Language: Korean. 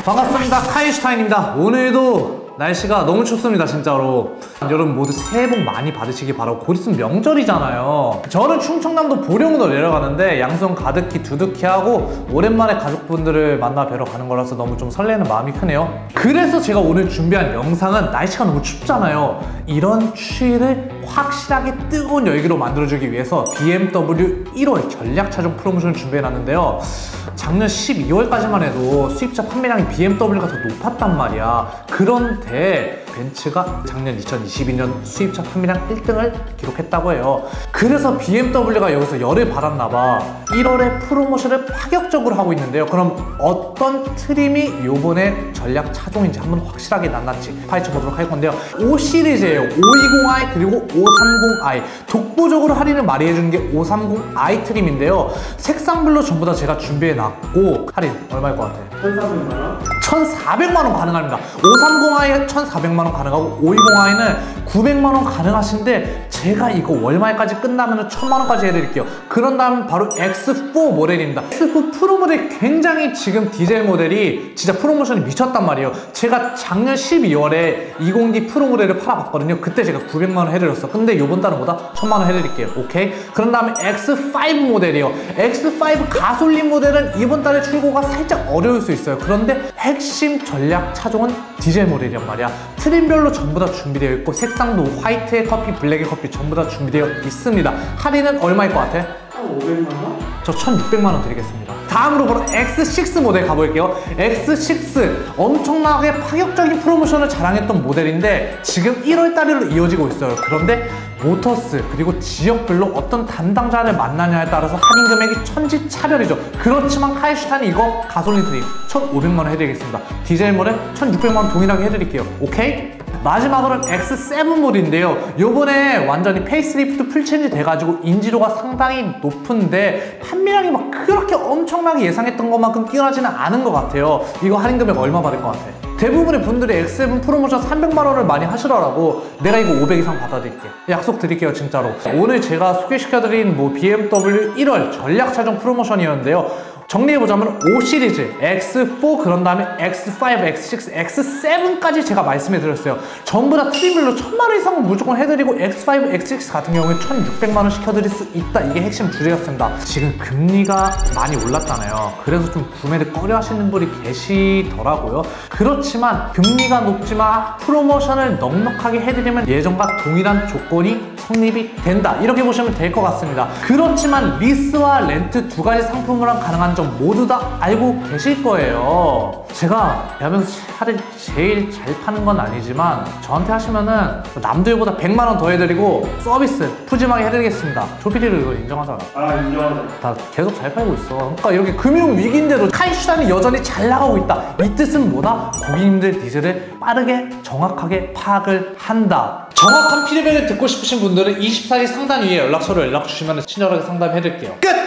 반갑습니다. 카이슈타인입니다. 오늘도 날씨가 너무 춥습니다. 진짜로 여러분 모두 새해 복 많이 받으시기 바라고, 곧 있으면 명절이잖아요. 저는 충청남도 보령으로 내려가는데 양손 가득히 두둑히 하고 오랜만에 가족분들을 만나 뵈러 가는 거라서 너무 좀 설레는 마음이 크네요. 그래서 제가 오늘 준비한 영상은 날씨가 너무 춥잖아요. 이런 추위를 확실하게 뜨거운 열기로 만들어주기 위해서 BMW 1월 전략 차종 프로모션을 준비해놨는데요. 작년 12월까지만 해도 수입차 판매량이 BMW가 더 높았단 말이야. 그런데 벤츠가 작년 2022년 수입차 판매량 1등을 기록했다고 해요. 그래서 BMW가 여기서 열을 받았나봐 1월에 프로모션을 파격적으로 하고 있는데요. 그럼 어떤 트림이 요번에 전략 차종인지 한번 확실하게 낱낱이 파헤쳐보도록 할 건데요. 5시리즈예요. 520i 그리고 530i. 독보적으로 할인을 많이 해주는 게 530i 트림인데요. 색상별로 전부 다 제가 준비해놨고 할인 얼마일 것 같아? 1,400만원? 1,400만원 가능합니다. 530i에 1,400만원 가능하고 520i는 900만원 가능하신데 제가 이거 월말까지 끝나면 1,000만원까지 해드릴게요. 그런 다음 바로 X4 모델입니다. X4 프로 모델 굉장히 지금 디젤 모델이 진짜 프로모션이 미쳤단 말이에요. 제가 작년 12월에 20D 프로 모델을 팔아봤거든요. 그때 제가 900만원 해드렸어. 근데 이번 달은 보다 1,000만원 해드릴게요. 오케이? 그런 다음에 X5 모델이에요. X5 가솔린 모델은 이번 달에 출고가 살짝 어려울 수 있어요. 그런데 핵심 전략 차종은 디젤 모델이란 말이야. 트림별로 전부 다 준비되어 있고 색상도 화이트의 커피, 블랙의 커피 전부 다 준비되어 있습니다. 할인은 얼마일 것 같아? 500만원? 저 1,600만원 드리겠습니다. 다음으로 바로 X6 모델 가볼게요. X6 엄청나게 파격적인 프로모션을 자랑했던 모델인데 지금 1월달로 이어지고 있어요. 그런데 모터스 그리고 지역별로 어떤 담당자를 만나냐에 따라서 할인 금액이 천지차별이죠. 그렇지만 카이슈타인이 이거 가솔린 트림 1,500만원 해드리겠습니다. 디젤 모델 1,600만원 동일하게 해드릴게요. 오케이? 마지막으로는 X7 모델인데요. 요번에 완전히 페이스리프트 풀체인지 돼가지고 인지도가 상당히 높은데 판매량이 막 그렇게 엄청나게 예상했던 것만큼 뛰어나지는 않은 것 같아요. 이거 할인 금액 얼마 받을 것 같아? 대부분의 분들이 X7 프로모션 300만원을 많이 하시더라고. 내가 이거 500 이상 받아드릴게. 약속 드릴게요, 진짜로. 오늘 제가 소개시켜드린 BMW 1월 전략 차종 프로모션이었는데요. 정리해보자면 5시리즈, X4, 그런 다음에 X5, X6, X7까지 제가 말씀해드렸어요. 전부 다 트림별로 1,000만원 이상은 무조건 해드리고 X5, X6 같은 경우에 1,600만원 시켜드릴 수 있다. 이게 핵심 주제였습니다. 지금 금리가 많이 올랐잖아요. 그래서 좀 구매를 꺼려 하시는 분이 계시더라고요. 그렇지만 금리가 높지만 프로모션을 넉넉하게 해드리면 예전과 동일한 조건이 성립이 된다. 이렇게 보시면 될 것 같습니다. 그렇지만 리스와 렌트 두 가지 상품으로는 가능한 점 모두 다 알고 계실 거예요. 제가 대한민국 차를 제일 잘 파는 건 아니지만 저한테 하시면은 남들보다 100만원 더 해드리고 서비스 푸짐하게 해드리겠습니다. 조피디를 이거 인정하잖아. 아, 인정하죠. 다 계속 잘 팔고 있어. 그러니까 이렇게 금융 위기인데도 카이슈타인이 여전히 잘 나가고 있다. 이 뜻은 뭐다? 고객님들 니즈를 빠르게 정확하게 파악을 한다. 정확한 피드백을 듣고 싶으신 분들은 24시 상단 위에 연락처로 연락 주시면 친절하게 상담해드릴게요. 끝!